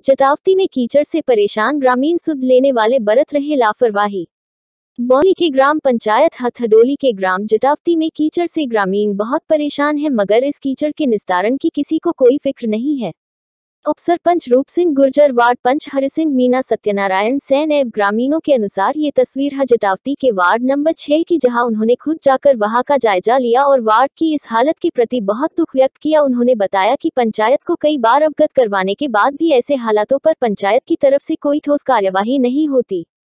जटावती में कीचड़ से परेशान ग्रामीण सुध लेने वाले बरत रहे लापरवाही। बौली के ग्राम पंचायत हथडोली के ग्राम जटावती में कीचड़ से ग्रामीण बहुत परेशान है, मगर इस कीचड़ के निस्तारण की किसी को कोई फिक्र नहीं है। उप सरपंच रूप सिंह गुर्जर, वार्ड पंच हरि सिंह मीना, सत्यनारायण सैन एवं ग्रामीणों के अनुसार ये तस्वीर है जटावती के वार्ड नंबर 6 की, जहां उन्होंने खुद जाकर वहां का जायजा लिया और वार्ड की इस हालत के प्रति बहुत दुख व्यक्त किया। उन्होंने बताया कि पंचायत को कई बार अवगत करवाने के बाद भी ऐसे हालातों पर पंचायत की तरफ से कोई ठोस कार्यवाही नहीं होती।